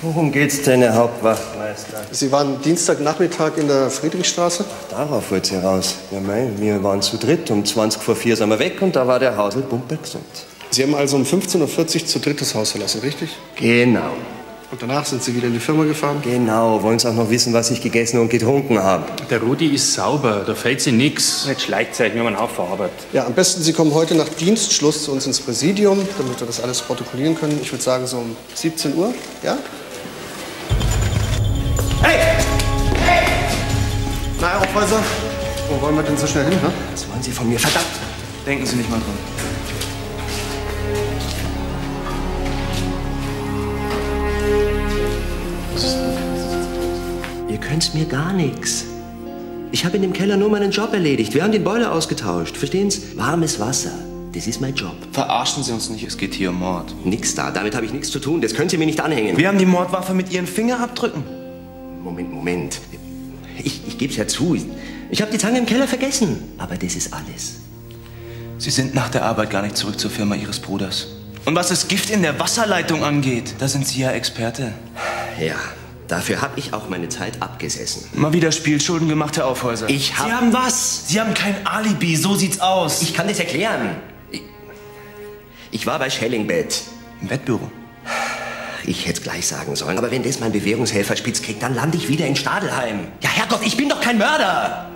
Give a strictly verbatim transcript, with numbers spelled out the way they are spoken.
Worum geht's denn, Herr Hauptwachtmeister? Sie waren Dienstagnachmittag in der Friedrichstraße? Ach, darauf wollt ihr raus. Ja, mei, wir waren zu dritt. Um zwanzig vor vier sind wir weg und da war der Hausel pumpergesund. Sie haben also um fünfzehn Uhr vierzig zu dritt das Haus verlassen, richtig? Genau. Und danach sind Sie wieder in die Firma gefahren? Genau. Wollen Sie auch noch wissen, was ich gegessen und getrunken habe? Der Rudi ist sauber, da fällt sie nix. Jetzt schleicht euch, wir haben einen Haufen Arbeit. Ja, am besten Sie kommen heute nach Dienstschluss zu uns ins Präsidium, damit wir das alles protokollieren können. Ich würde sagen so um siebzehn Uhr, ja? Hey! Hey! Na, Herr Hochhäuser, wo wollen wir denn so schnell hin, ne? Was wollen Sie von mir? Verdammt! Denken Sie nicht mal dran. Ihr könnt's mir gar nichts. Ich habe in dem Keller nur meinen Job erledigt. Wir haben den Boiler ausgetauscht. Verstehen Sie? Warmes Wasser. Das ist mein Job. Verarschen Sie uns nicht, es geht hier um Mord. Nix da. Damit habe ich nichts zu tun. Das können Sie mir nicht anhängen. Wir haben die Mordwaffe mit Ihren Fingerabdrücken. Moment, Moment. Ich, ich gebe es ja zu. Ich habe die Zange im Keller vergessen. Aber das ist alles. Sie sind nach der Arbeit gar nicht zurück zur Firma Ihres Bruders. Und was das Gift in der Wasserleitung angeht, da sind Sie ja Experte. Ja, dafür habe ich auch meine Zeit abgesessen. Mal wieder Spielschulden gemacht, Herr Aufhäuser. Ich hab... Sie haben was? Sie haben kein Alibi, so sieht's aus. Ich kann das erklären. Ich, ich war bei Schellingbett. Im Wettbüro. Ich hätte es gleich sagen sollen. Aber wenn das mein Bewährungshelfer spitz kriegt, dann lande ich wieder in Stadelheim. Ja, Herrgott, ich bin doch kein Mörder.